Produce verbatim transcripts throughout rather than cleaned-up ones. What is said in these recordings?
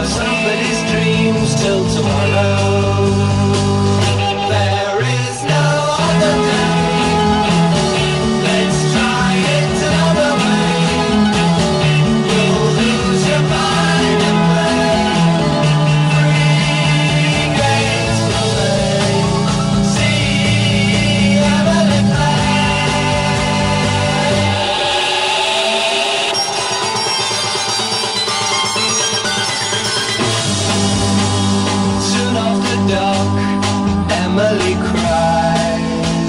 borrow somebody's dreams till tomorrow. There is no other day. Let's try it another way. You'll lose your mind and play. Free games to play. See Emily play. Soon after dark, Emily cries,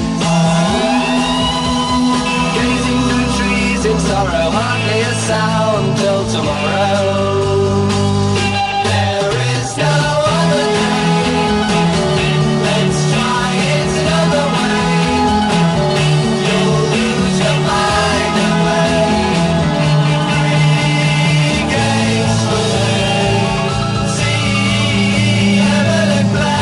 gazing through trees in sorrow, hardly a sound till tomorrow. There is no other day. Let's try it another way. You'll lose your mind away. Free games to play. See Emily play.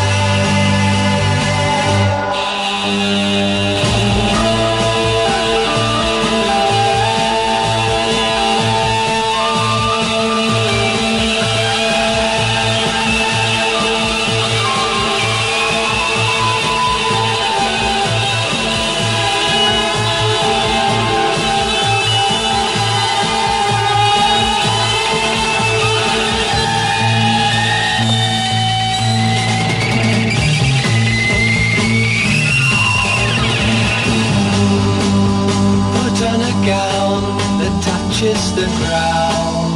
Put on a gown that touches the ground.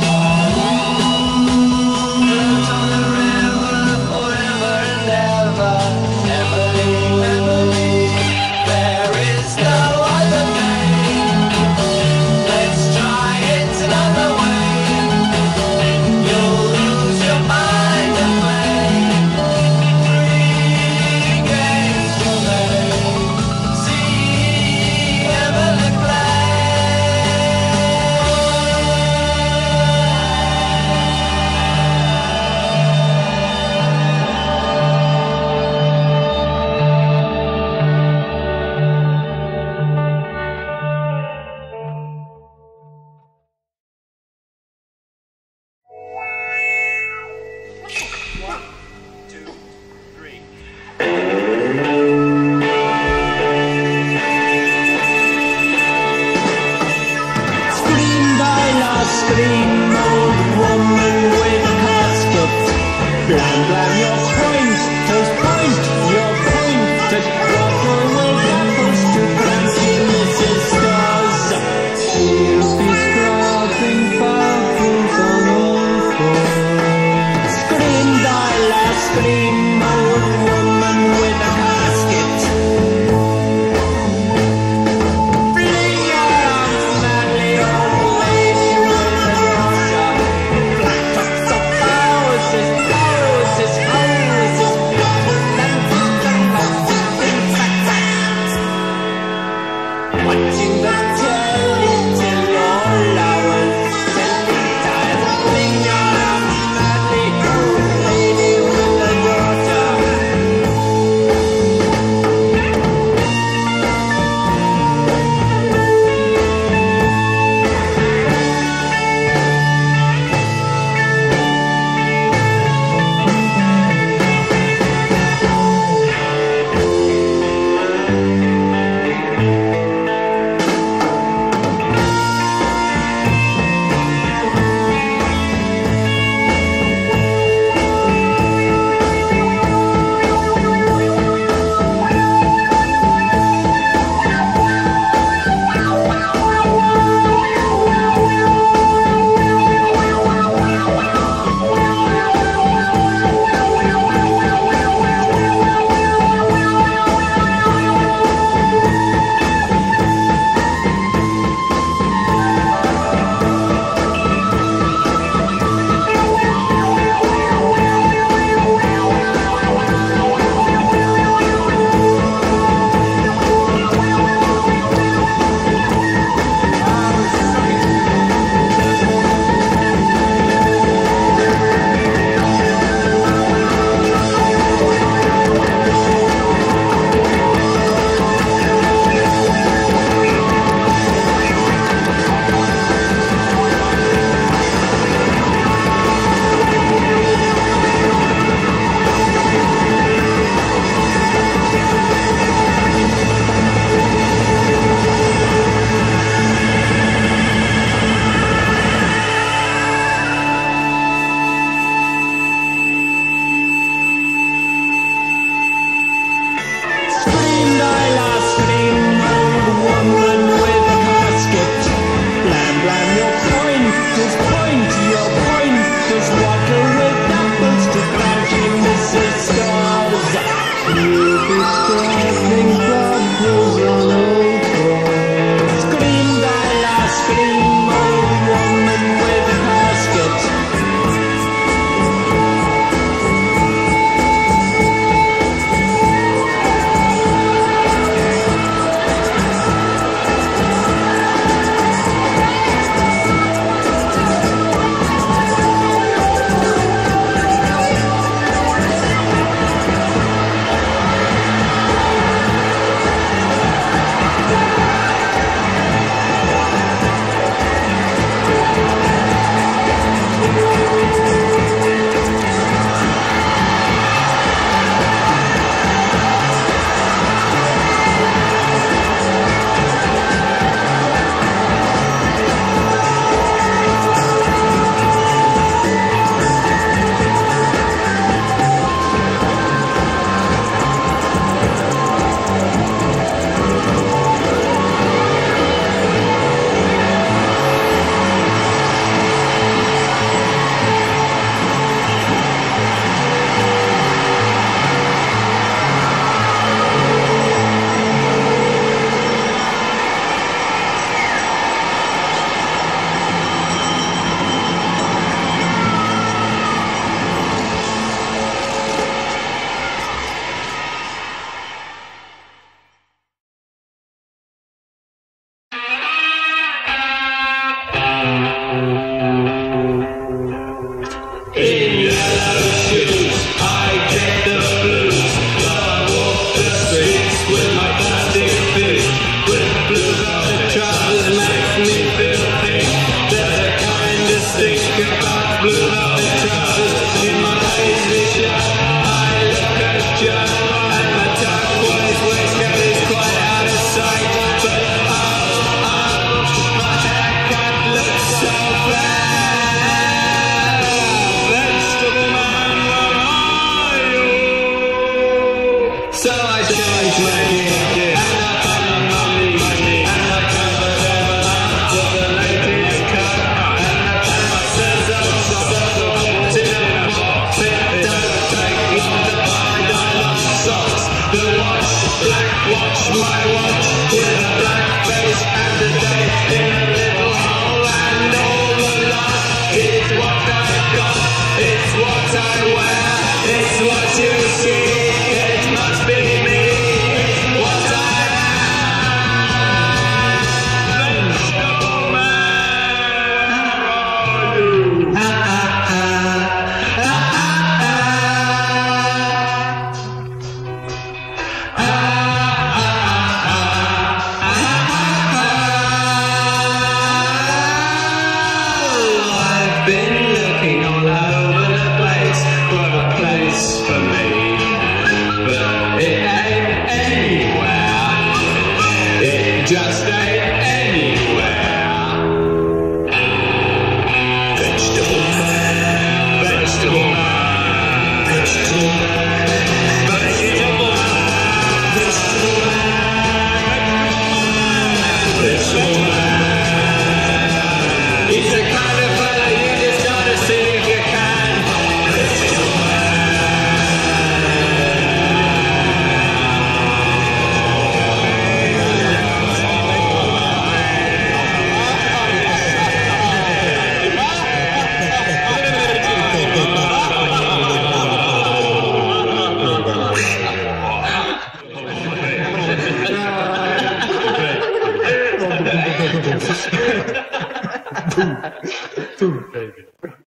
Float on the river forever and ever. Emily, Emily, there is no other day. Let's try it another way. You'll lose your mind and play. Free games to play. See Emily play. Scream, Dina, scream, old woman with a casket. Blam, blam, your point, toast point, your point, toast waffle with apples to cranky Missus Stars. She'll be scrubbing battles on all fours. Scream, Dina, scream, old woman with a casket. Fling your arms madly, old lady with a Very good.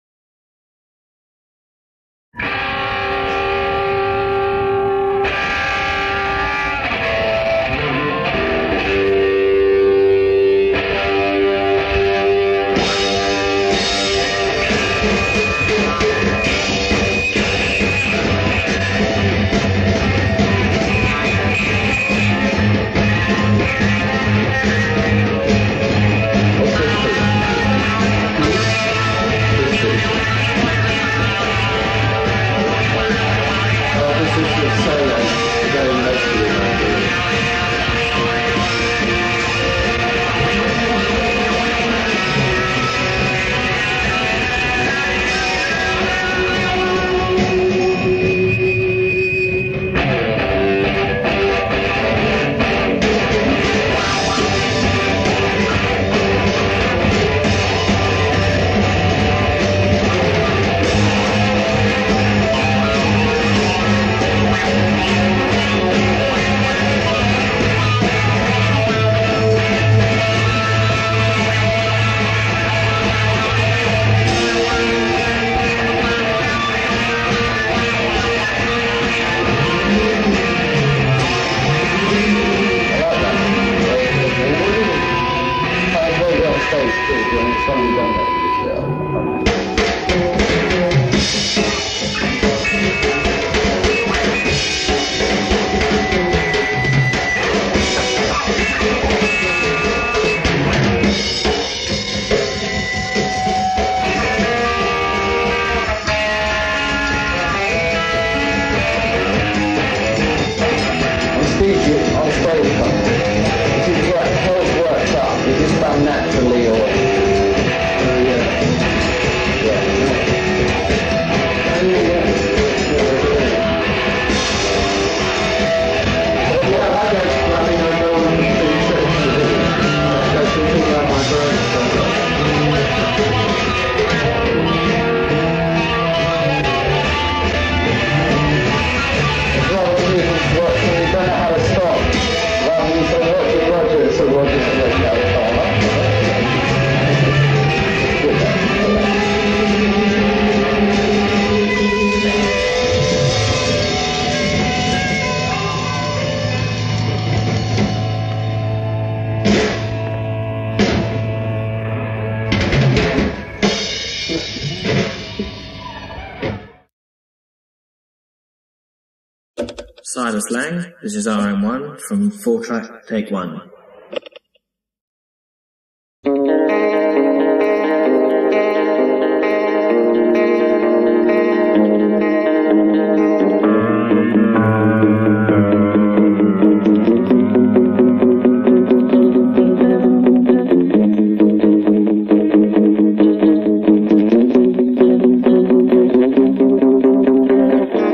Silas Lang, this is R M one from four track take one.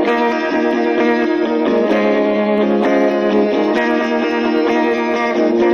Thank you.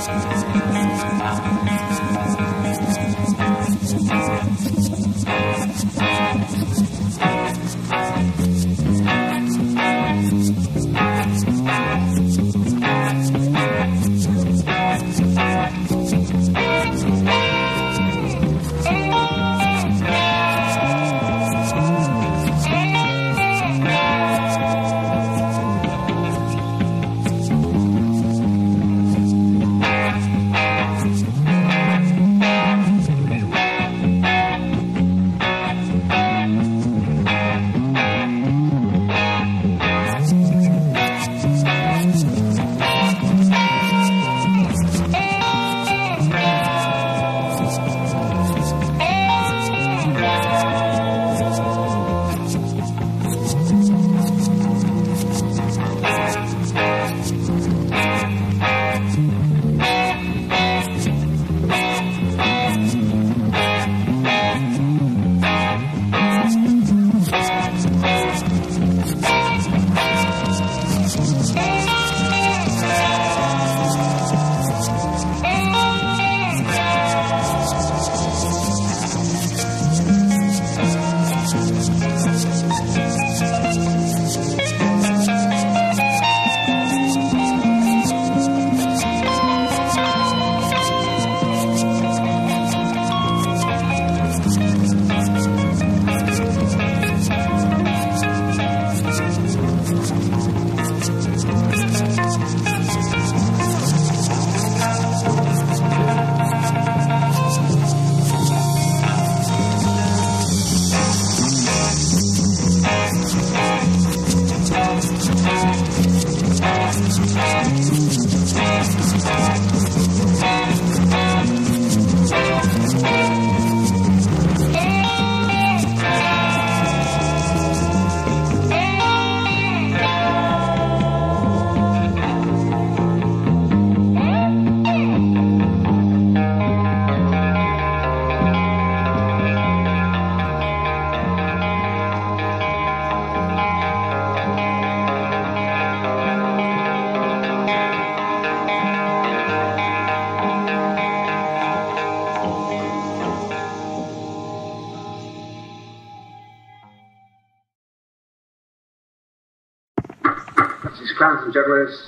From Jugglers,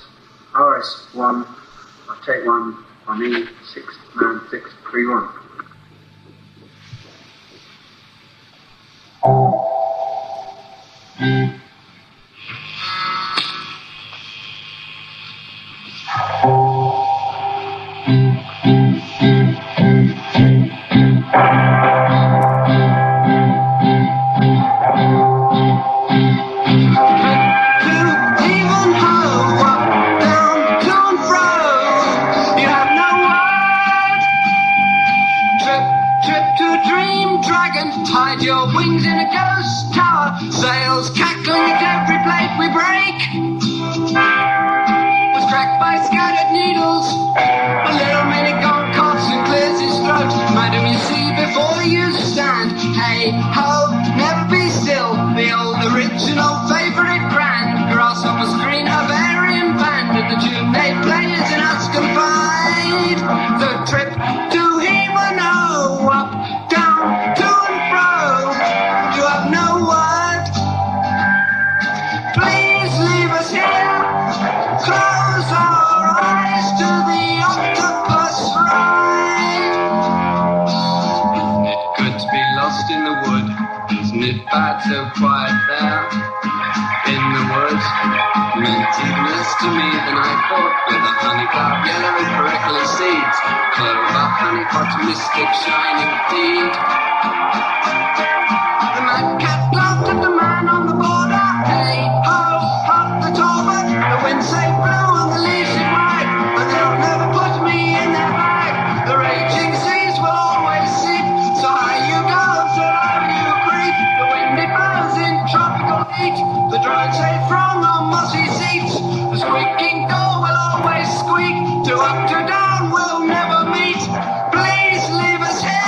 R S one, Take one, on E six nine six three one. To up to down, we'll never meet. Please leave us here.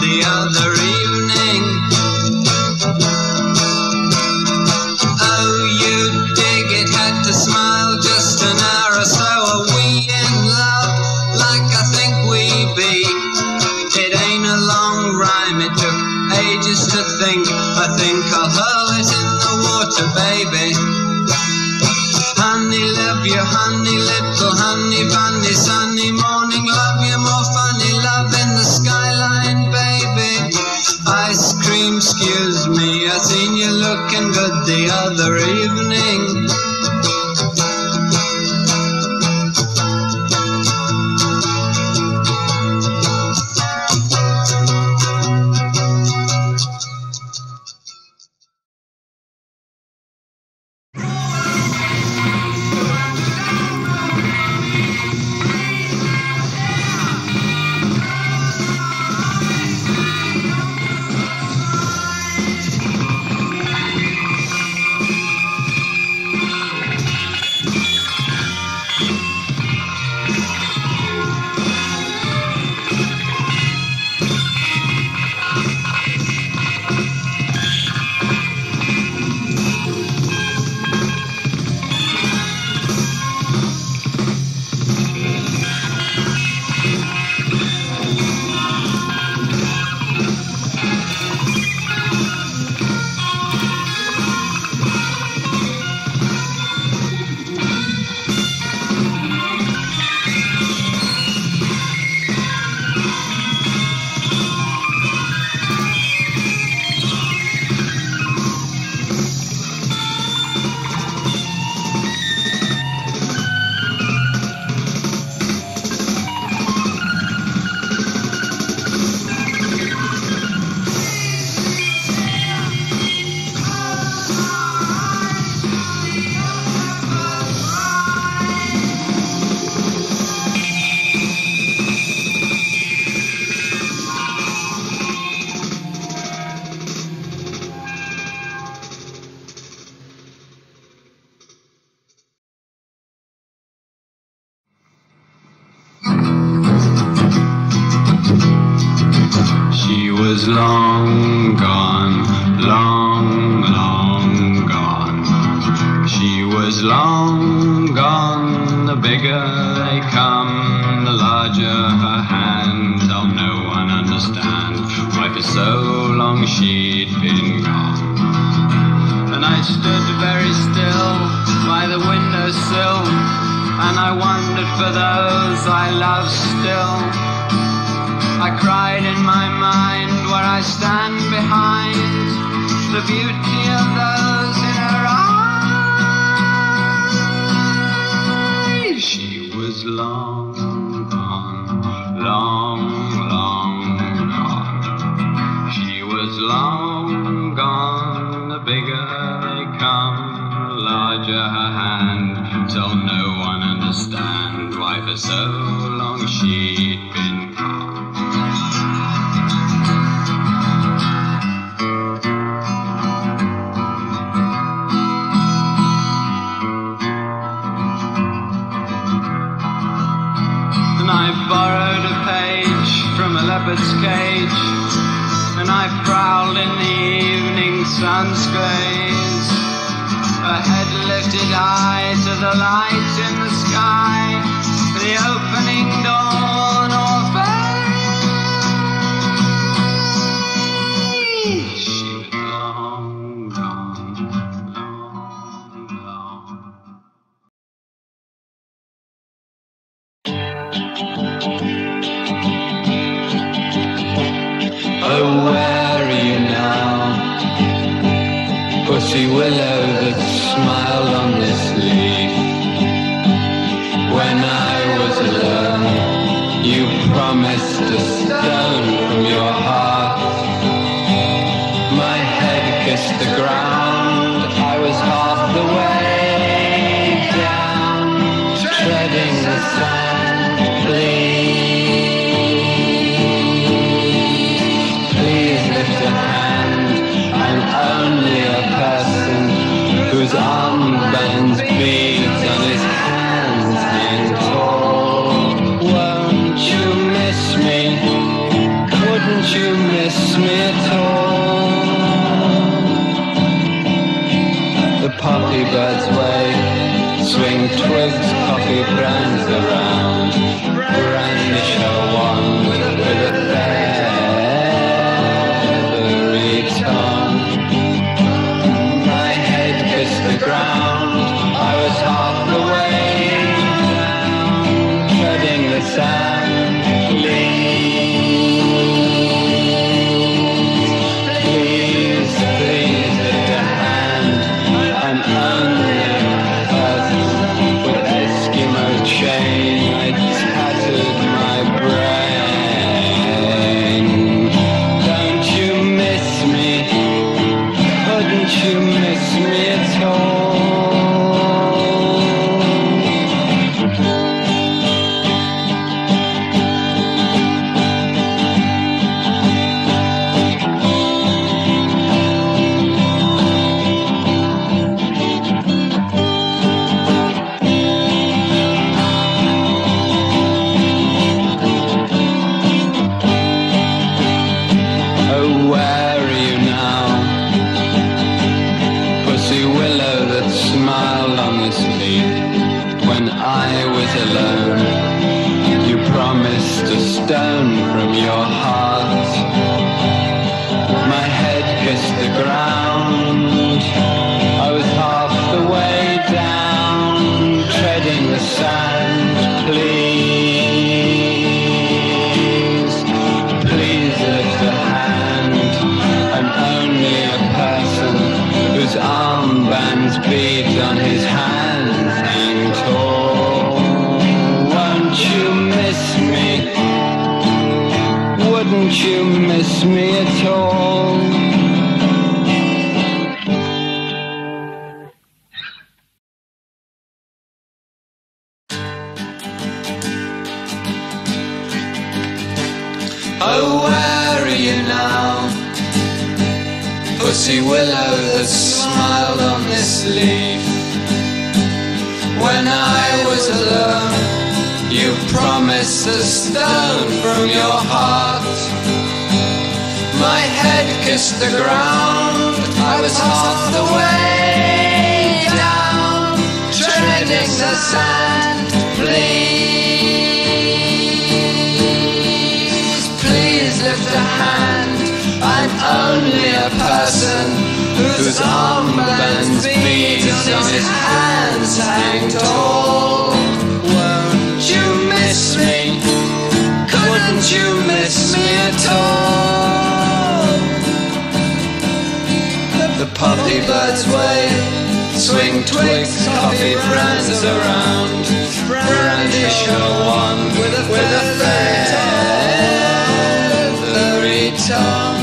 the other evening. Oh, you dig it, had to smile just an hour or so. Are we in love like I think we be? It ain't a long rhyme, it took ages to think. I think I'll hurl it in the water, baby. Honey, love you, honey, little honey bunny, sunny morning, love you, more funny, love in the skyline, baby. Ice cream, excuse me, I seen you looking good the other evening. Long gone, long, long gone. She was long gone. The bigger they come, the larger her hand. Oh, no one understand why for so long she'd been gone. And I stood very still by the windowsill, and I wondered for those I love still. I cried in my mind where I stand behind the beauty of those in her eyes. She was long gone, long, long gone. She was long gone. The bigger they come, the larger her hand. Till no one understand why for so long she'd been gone. I borrowed a page from a leopard's cage, and I prowled in the evening sun's glaze. Her head lifted high to the light in the sky, the opening dawn or face. She was long gone, long, long. Oh, where are you now? Pussy willow that smiled on this leaf. When I was alone, you promised a stone from your heart. My head kissed the ground, I was half the way down, treading the sand. Please, please lift a hand. I'm only a person whose armbands beads on his hands hang tall. Won't you miss me? Wouldn't you miss I was alone, you promised a stone from your heart. My head kissed the ground, I was half the way down, treading the sand. Please, please lift a hand. I'm only a person whose armbands beat on his hands hang tall. Won't you miss me? Wouldn't you miss me at all? Oh, where are you now? Pussy willow that smiled on this leaf. When I was alone, you promised a stone from your heart. My head kissed the ground, I was half the way down, treading the sand. Please, please lift a hand. I'm only a person whose armbands beat on his hands hang tall. Won't you miss me? Couldn't you miss me at all? The poppy birds wave, swing twigs, coffee brands around, brandish a wand with a feathery tongue.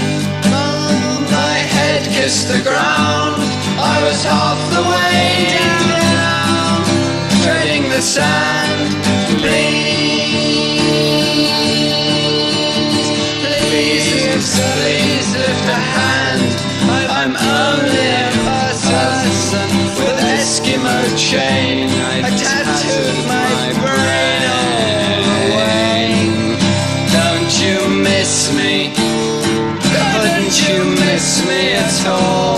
My head kissed the ground, I was half the way down, treading the sand. Please, please, please lift a hand. I'm only a person with Eskimo chain. I tattooed my brain away. Don't you miss me? Couldn't you miss me at all?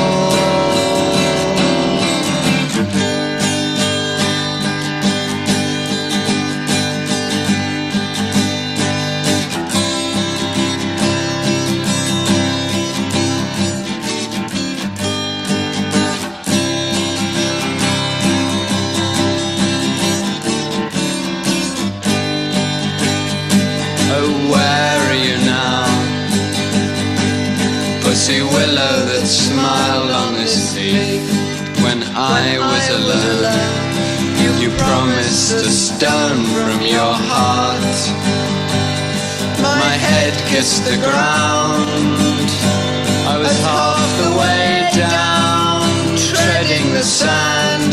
Pussy willow that smiled on this leaf. When I was alone, you promised a stone from your heart. My head kissed the ground, I was half the way down, treading the sand.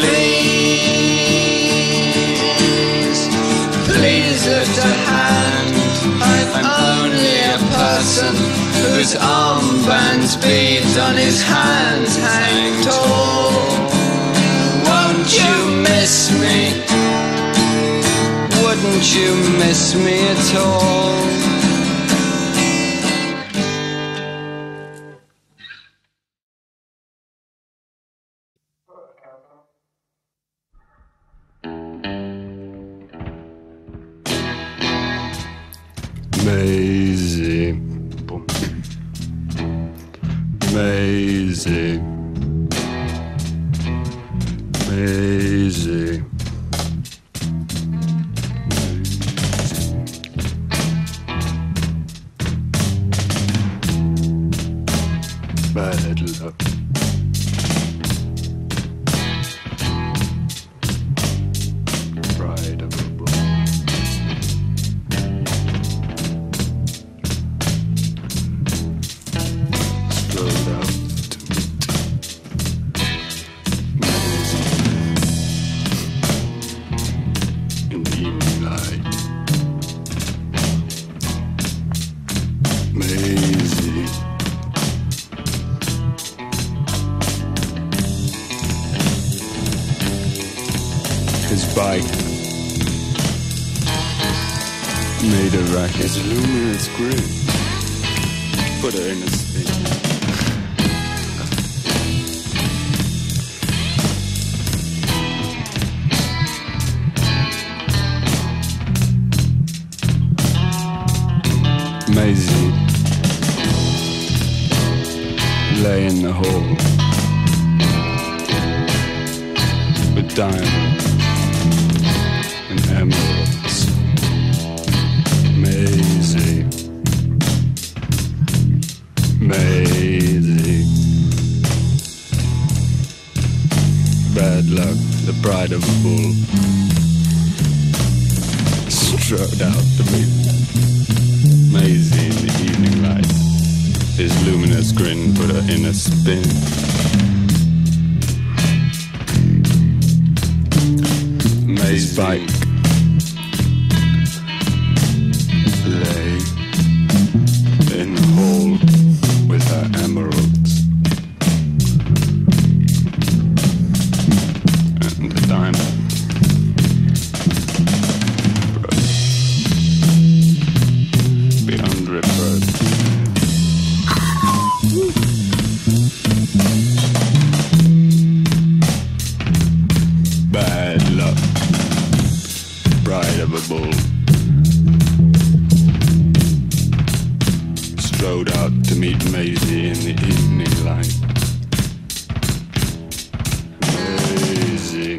Please, please lift a hand. I'm only a person whose armbands beat on his hands hang tall. Won't you miss me? Wouldn't you miss me at all? Amazing. Boom. Amazing. Amazing. Bad luck. Pride of a book. Strolled out to meet. Amazing. In the evening light. Amazing. His bike made a racket. His luminous grid put her in a spin. Maisie lay in the hall with diamonds and emeralds. Maisie, Maisie. Bad luck, the pride of a bull strode out to meet Maisie in the evening light. His luminous grin put her in a spin. Maisie's bike lay in the hall with her emeralds and the diamond. Beyond reproach. Bad luck, pride of a bull strode out to meet Maisie in the evening light. Maisie.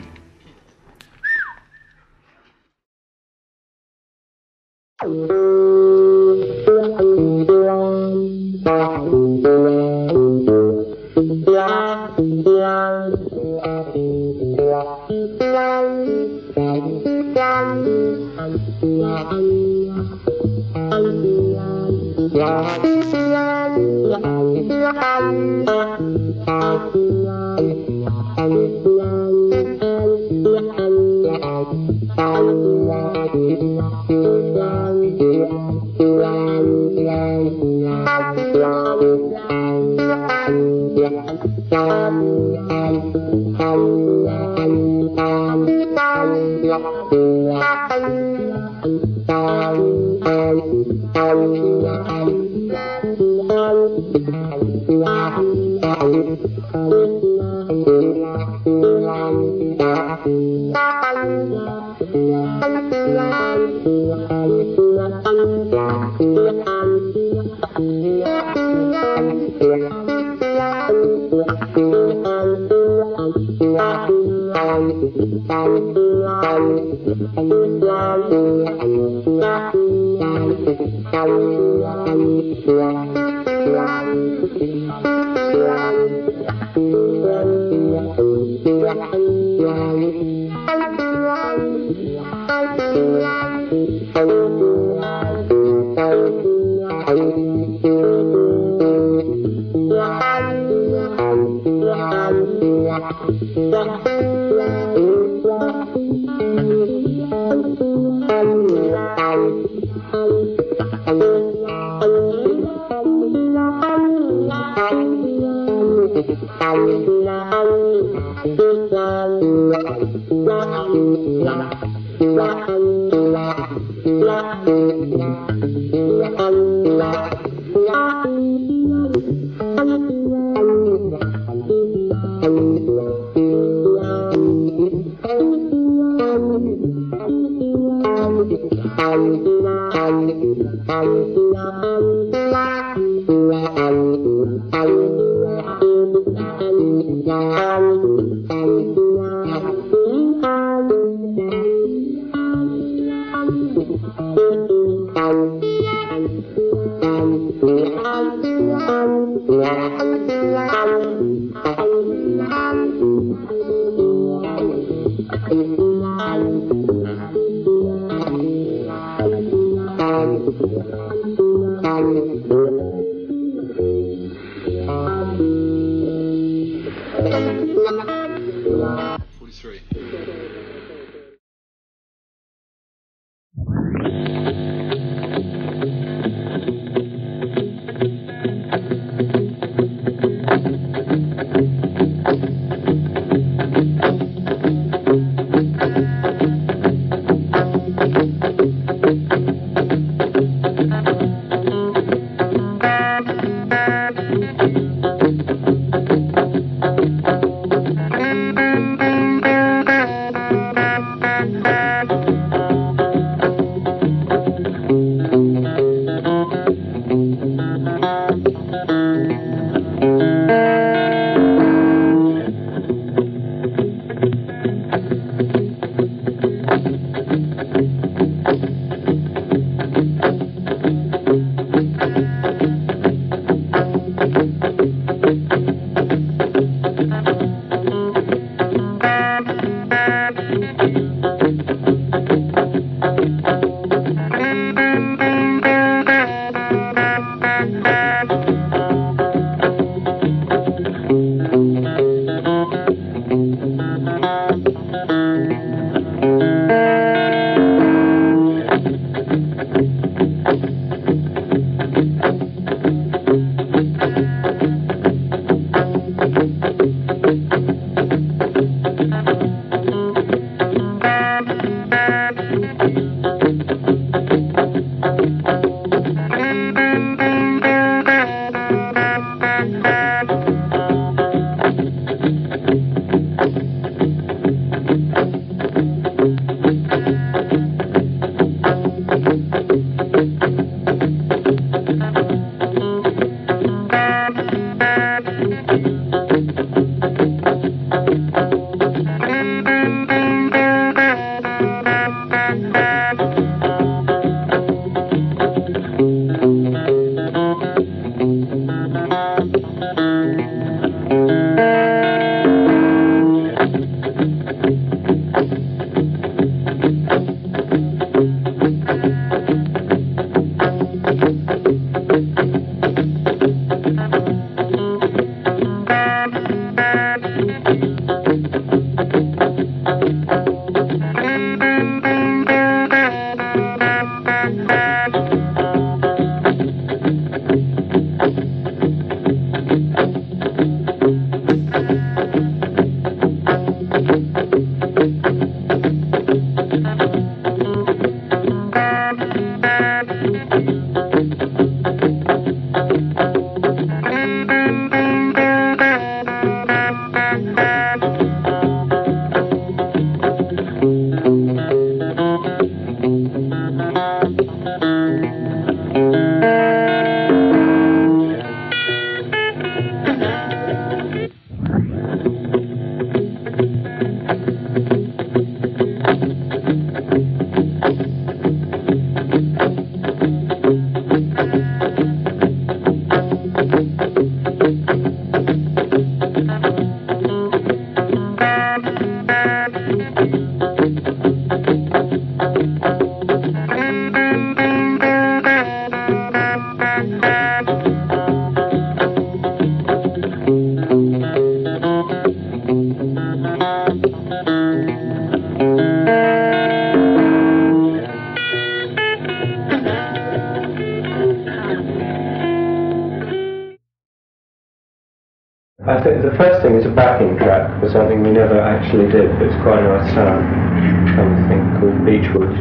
I think the first thing is a backing track for something we never actually did, but it's quite a nice sound, something called Beechwood,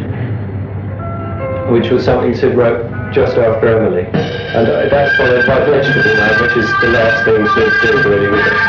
which was something Syd wrote just after Emily. And uh, that's followed by Vegetable Man, which is the last thing Syd did really with us.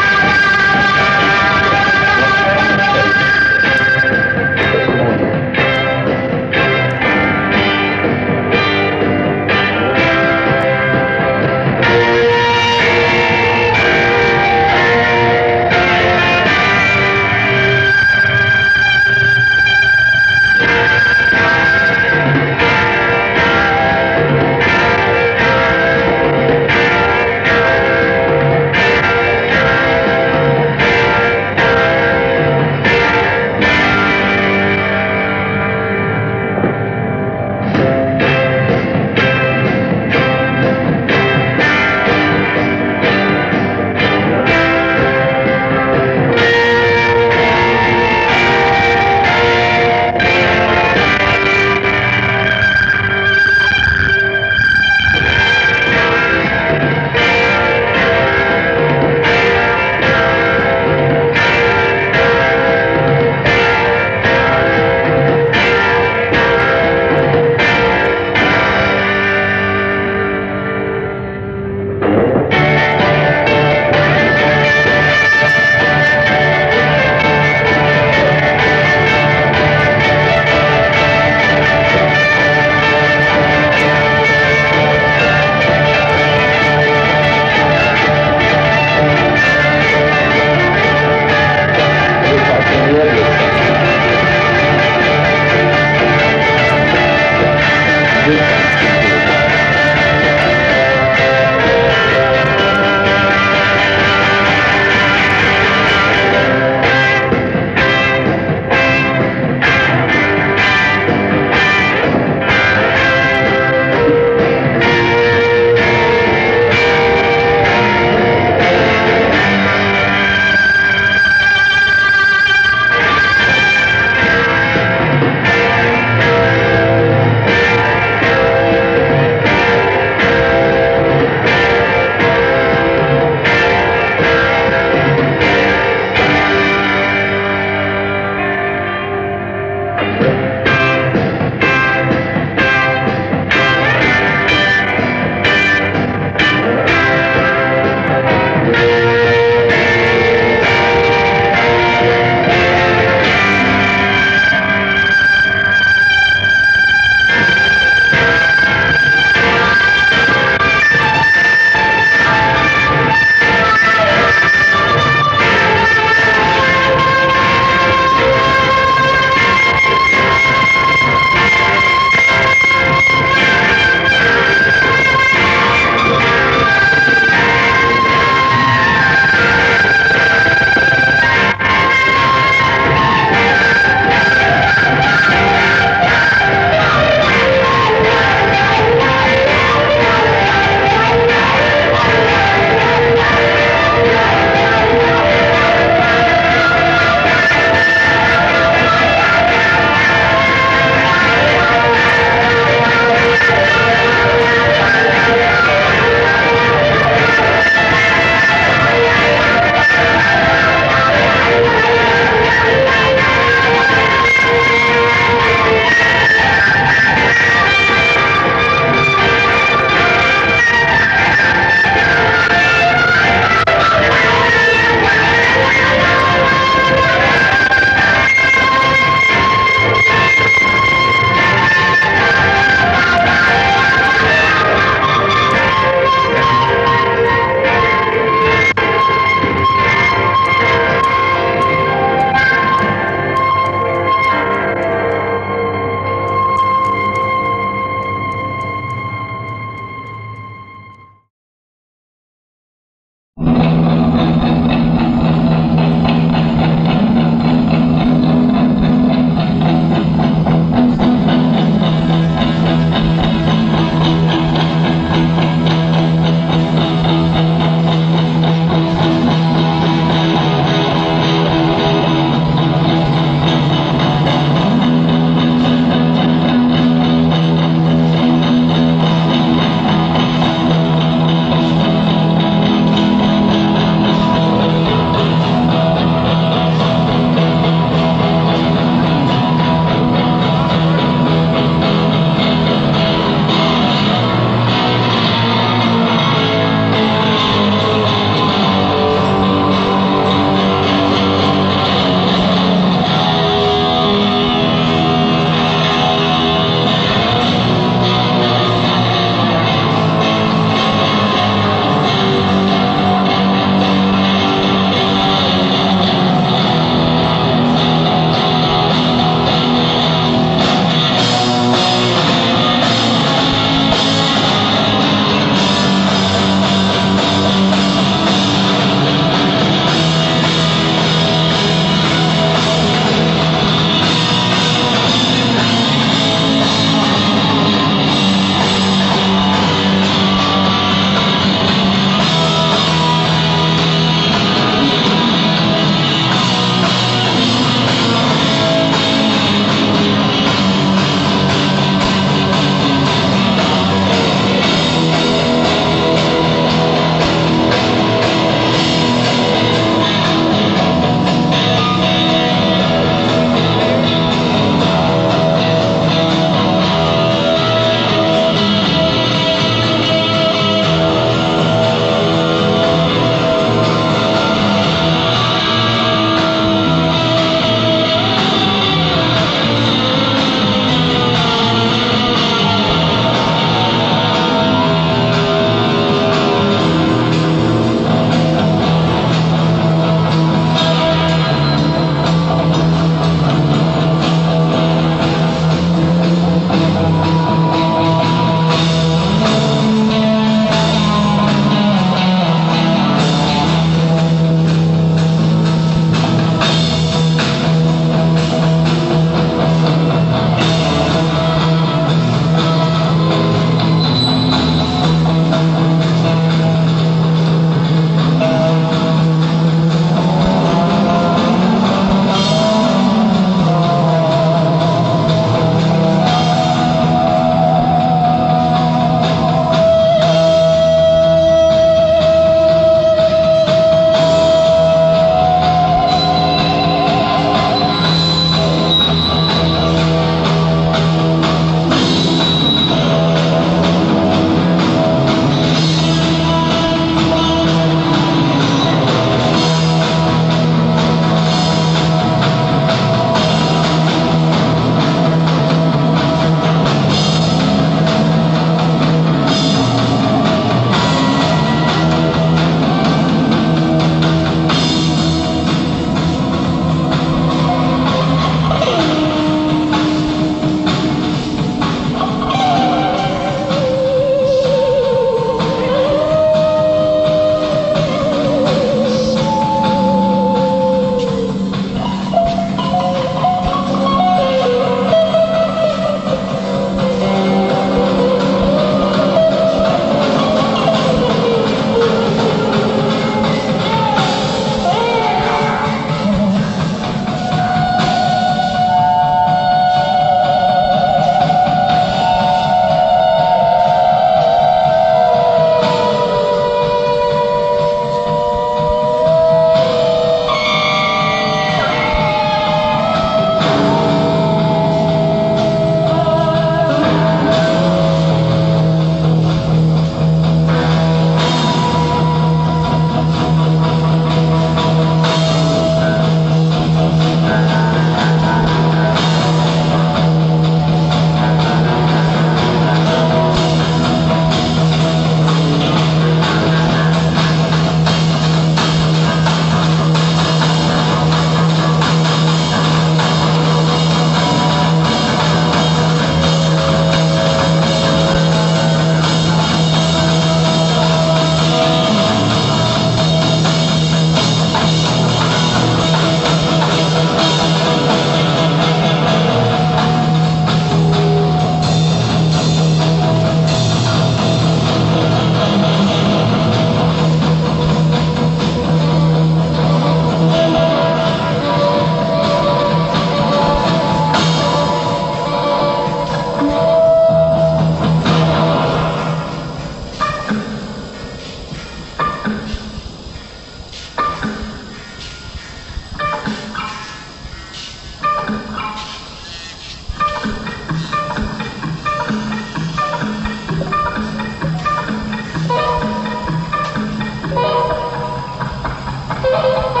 Thank you.